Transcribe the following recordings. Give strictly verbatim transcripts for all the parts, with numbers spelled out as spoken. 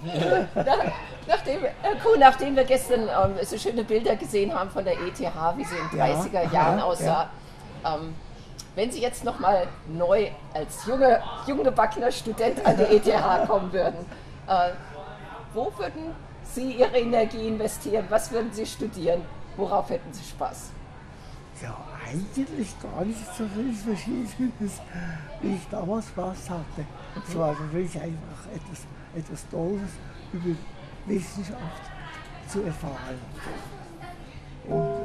Nach, nachdem, Herr Kuhn, nachdem wir gestern ähm, so schöne Bilder gesehen haben von der E T H, wie sie in den dreißiger Ja, Jahren ja, aussah, ähm, wenn Sie jetzt nochmal neu als junge, jungebackener Student an die E T H kommen würden, äh, wo würden Sie Ihre Energie investieren? Was würden Sie studieren? Worauf hätten Sie Spaß? Ja, eigentlich gar nicht so viel Verschiedenes, wie ich damals Spaß hatte. Es war natürlich einfach etwas, etwas Tolles über Wissenschaft zu erfahren. Und,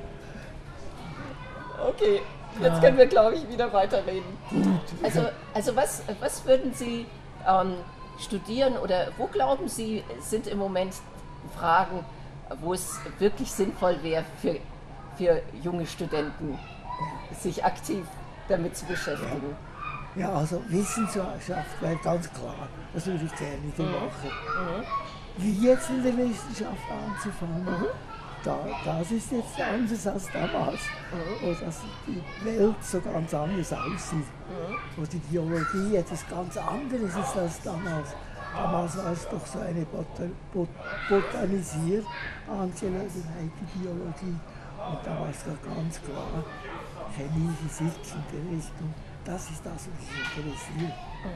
okay, jetzt können wir, glaube ich, wieder weiterreden. Also, also was, was würden Sie ähm, studieren oder wo glauben Sie, sind im Moment Fragen, wo es wirklich sinnvoll wäre für, für junge Studenten, sich aktiv damit zu beschäftigen? ja, also Wissenschaft wäre ganz klar, das würde ich gerne wieder machen. Mhm. Wie jetzt in der Wissenschaft anzufangen, Mhm. da, das ist jetzt anders als damals, Mhm. wo das die Welt so ganz anders aussieht, Mhm. wo die Biologie etwas ganz anderes ist als damals. Damals war es doch so eine Bot Bot Botanisier-Angelegenheit, die Biologie. Und da war es doch ganz klar, Chemie, Physik in der Richtung, das ist das, was mich interessiert.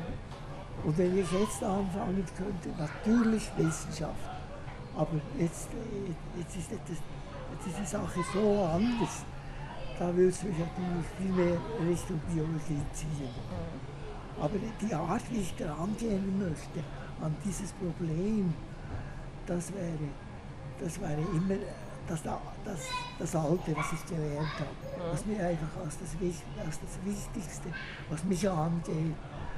Mhm. Und wenn ich jetzt anfangen könnte, natürlich Wissenschaft. Aber jetzt, jetzt, ist, etwas, jetzt ist die Sache so anders. Da würde es mich natürlich viel mehr Richtung Biologie ziehen. Aber die Art, wie ich daran gehen möchte, an dieses Problem, das wäre, das wäre immer das, das, das Alte, was ich gelernt habe. Was mir einfach als das, als das Wichtigste, was mich angeht,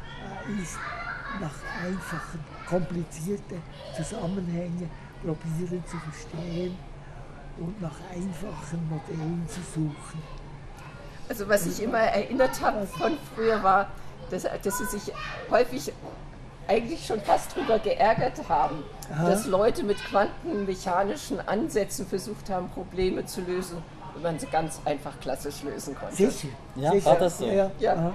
ist, nach einfachen, komplizierten Zusammenhängen probieren zu verstehen und nach einfachen Modellen zu suchen. Also was ich immer erinnert habe von früher war, dass, dass Sie sich häufig eigentlich schon fast darüber geärgert haben, Aha. dass Leute mit quantenmechanischen Ansätzen versucht haben, Probleme zu lösen, wenn man sie ganz einfach klassisch lösen konnte. Sicher. Ja, Sicher. war das so? Ja, ja. ja. ja.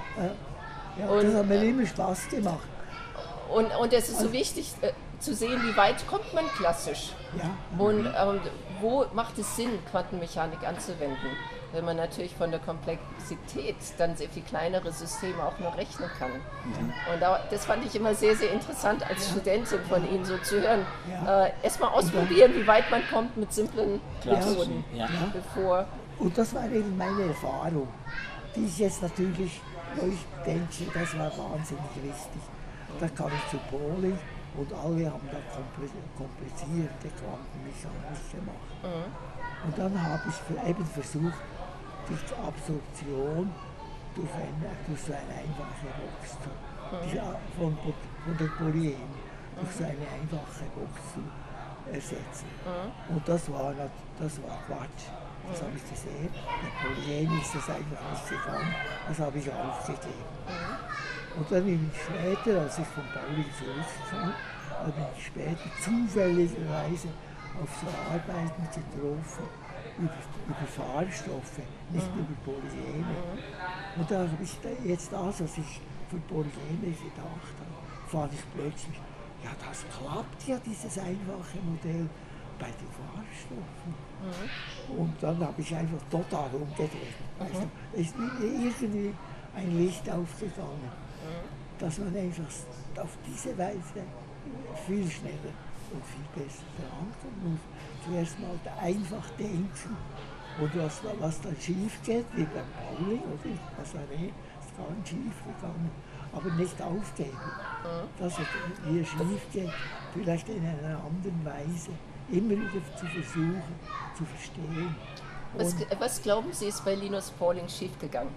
ja und, das hat mir immer Spaß gemacht. Und, und es ist so wichtig äh, zu sehen, wie weit kommt man klassisch. Ja. Und ähm, wo macht es Sinn, Quantenmechanik anzuwenden? Wenn man natürlich von der Komplexität dann sehr viel kleinere Systeme auch nur rechnen kann. Ja. Und da, das fand ich immer sehr, sehr interessant als ja. Studentin von Ihnen so zu hören. Ja. Äh, Erstmal ausprobieren, wie weit man kommt mit simplen Methoden. Ja. Bevor Und das war eben meine Erfahrung, die ich jetzt natürlich, wo ich denke, das war wahnsinnig wichtig. Da kam ich zu Pauling und alle haben da komplizierte Quantenmechanik gemacht. Mhm. Und dann habe ich eben versucht, die Absorption durch, eine, durch so eine einfache Box zu, mhm. die, von, von den Polyenen durch so eine einfache Box zu ersetzen. Mhm. Und das war, das war Quatsch. Das mhm. habe ich gesehen. Bei Polyen ist das einfach nicht gegangen. Das habe ich aufgegeben. Mhm. Und dann bin ich später, als ich von Pauli zurückkam, bin ich später zufälligerweise auf so Arbeiten getroffen über, über Farbstoffe, nicht mhm. über Polyene. Mhm. Und da habe ich jetzt das, was ich für Polyene gedacht habe, fand ich plötzlich, ja, das klappt ja, dieses einfache Modell bei den Farbstoffen. Mhm. Und dann habe ich einfach total umgedreht. Mhm. Also, es ist irgendwie ein Licht aufgegangen, mhm. dass man einfach auf diese Weise viel schneller und viel besser verankern muss. Zuerst mal einfach denken und was, was dann schief geht, wie beim Pauli oder was auch immer, ist ganz schief gegangen, aber nicht aufgeben. Mhm. Dass es hier schief geht, vielleicht in einer anderen Weise, immer wieder zu versuchen, zu verstehen. Was, was glauben Sie, ist bei Linus Pauling schiefgegangen?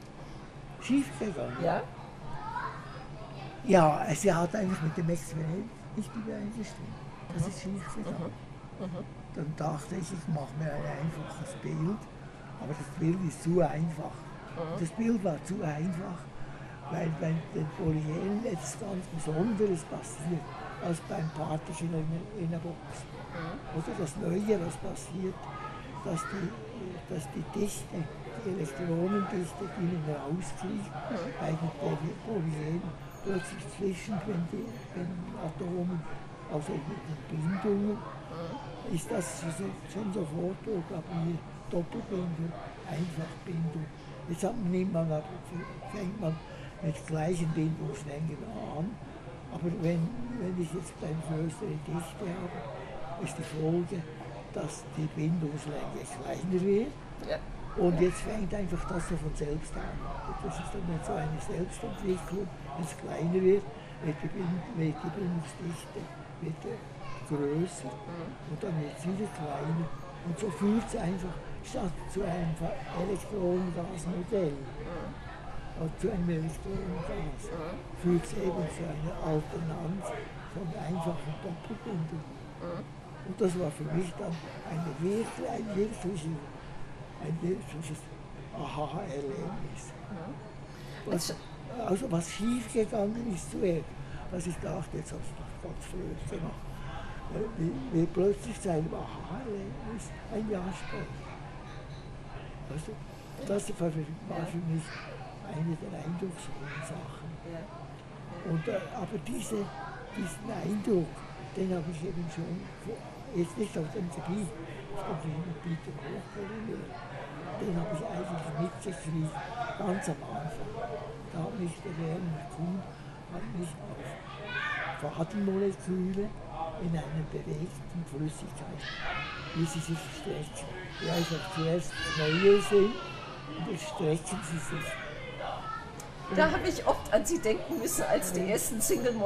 Schiefgegangen? Ja. Ja, sie hat einfach mit dem Experiment nicht übereingestimmt. Das mhm. ist schiefgegangen. Mhm. Mhm. Dann dachte ich, ich mache mir ein einfaches Bild, aber das Bild ist zu einfach. Mhm. Das Bild war zu einfach, weil bei den Polyenen etwas ganz Besonderes passiert als beim Partikel in der Box. Mhm. Oder das Neue, was passiert, dass die, dass die Dichte, die Elektronendichte, die ihnen rausfliegt, mhm. bei den Polyenen plötzlich zwischen den, den Atomen also mit den Bindungen, ist das schon sofort durch, aber hier Doppelbindung, Einfachbindung. Jetzt hat, nimmt man, fängt man mit gleichen Bindungslängen an, aber wenn, wenn ich jetzt eine größere Dichte habe, ist die Folge, dass die Bindungslänge kleiner wird. Ja. Und jetzt fängt einfach das so von selbst an. Das ist dann nicht so eine Selbstentwicklung, wenn es kleiner wird, wird die, Bind wird die Bindungsdichte wird größer und dann wird es wieder kleiner. Und so führt es einfach statt zu einem Elektronengasmodell, oder zu einem Elektronengas, führt es eben zu einer Alternanz von einfachen Doppelbindungen. Und das war für mich dann eine wirklich, ein wirkliches, ein wirkliches Aha-Erlebnis. Was, also was schief gegangen ist zuerst, was ich dachte, jetzt hast du das ganz blöd gemacht. Wie, wie plötzlich zu einem Aha-Erlebnis ein Jahr später. Also, das war für, war für mich eine der eindrucksvollen Sachen. Und, äh, aber diese, diesen Eindruck, den habe ich eben schon, jetzt nicht auf dem Gebiet, auf dem Gebiet der Hochpolymer, den habe ich eigentlich mitgekriegt, ganz am Anfang. Da hat mich der Werner Kuhn hat mich auf Fadenmoleküle in einer bewegten Flüssigkeit, wie sie sich strecken. Die einfach zuerst neue sind und jetzt strecken sie sich. Da habe ich oft an Sie denken müssen, als die ersten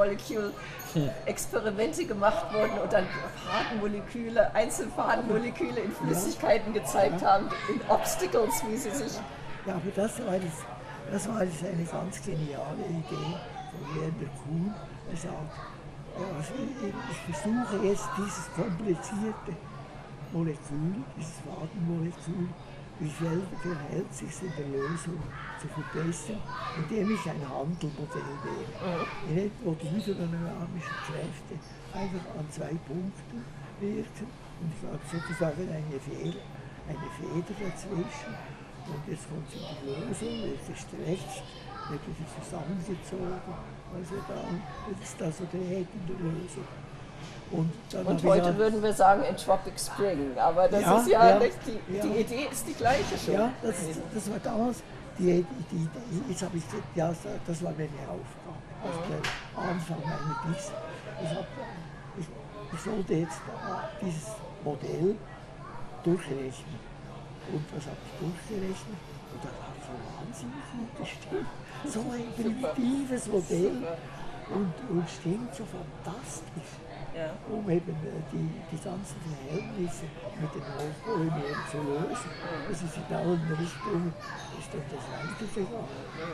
Single-Molecule-Experimente gemacht wurden und dann Fadenmoleküle, Einzelfadenmoleküle in Flüssigkeiten gezeigt haben, in Obstacles, wie sie sich... Ja, aber das war, das, das war das eine ganz geniale Idee von Werner Kuhn. Er sagt, ja, also ich, ich versuche jetzt dieses komplizierte Molekül, dieses Fadenmolekül, wie verhält sich in der Lösung zu verbessern, indem ich ein Handelmodell wähle. Mhm. Wo die hydrodynamischen Kräfte einfach an zwei Punkten wirken und ich habe sozusagen eine Feder, eine Feder dazwischen und jetzt kommt sie in die Lösung, wird gestretcht, wird wieder zusammengezogen, also dann wird es da so dreht in der Lösung. Und, und heute ja, würden wir sagen Entropic Spring, aber das ja, ist ja, ja nicht, die, ja. die Idee ist die gleiche schon. Ja, das, das war damals, die, die, die, jetzt habe ich, ja, das war meine Aufgabe, also der Anfang meiner Dies. Ich, hab, ich, ich sollte jetzt dieses Modell durchrechnen und das habe ich durchgerechnet und das hat so wahnsinnig gut gestimmt. So ein primitives Modell und, und stimmt so fantastisch. Ja. Um eben die, die ganzen Verhältnisse mit den Hochpolymeren zu lösen. Das ist in allen Richtungen ist dann das weitergegangen.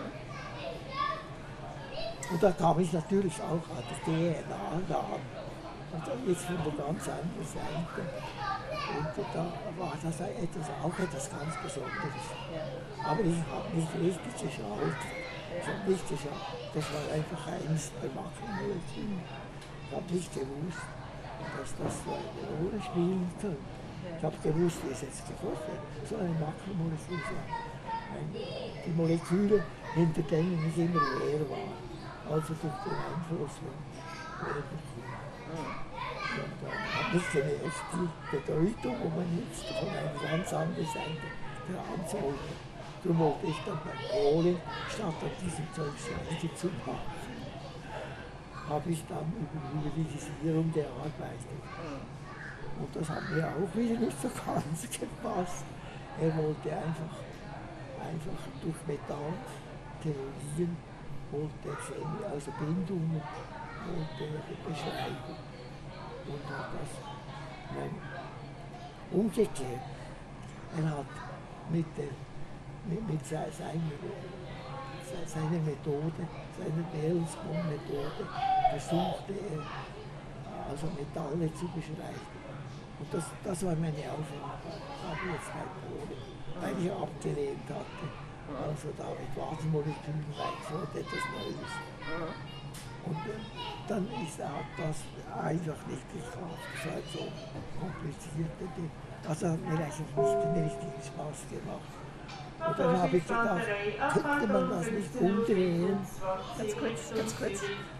Und da kam ich natürlich auch an die D N A ran. Und jetzt von der ganz anderen Seite. Und da war das etwas, auch etwas ganz Besonderes. Aber ich habe nicht richtig geschaut. Ich habe nicht geschaut. Das war einfach eins der Makromolekylen. Ich habe nicht gewusst, dass das so eine Rolle spielen könnte. Ich habe gewusst, wie es jetzt geforscht so eine Makromolekül sein. Die Moleküle, hinter denen ich immer leer war, also durch den Einfluss von Werner. Und dann habe ich gemerkt, die Bedeutung, wo man jetzt von einer ganz anderen Seite dran sollte. Darum wollte ich dann beim Polen, statt an diesem Zeug Schweige zu machen, habe ich dann über Hybridisierung gearbeitet. Und das hat mir auch wieder nicht so ganz gepasst. Er wollte einfach, einfach durch Metalltheorien, wollte Chemie, also Bindungen, wollte beschreiben. Und hat das, nein, umgekehrt, er hat mit, der, mit, mit seiner, seiner Methode, seiner Berluscon-Methode, versuchte er, also Metalle zu beschreiben. Und das, das war meine Aufgabe jetzt bei Polen, weil ich abgelehnt hatte. Also da mit Wadenmolekülen, weil ich wollte etwas Neues. Und äh, dann ist, hat das einfach nicht geklappt. Das war so kompliziert. Also hat mir eigentlich nicht den richtigen Spaß gemacht. Und dann habe ich gedacht, könnte man das nicht umdrehen? Ganz kurz, ganz kurz.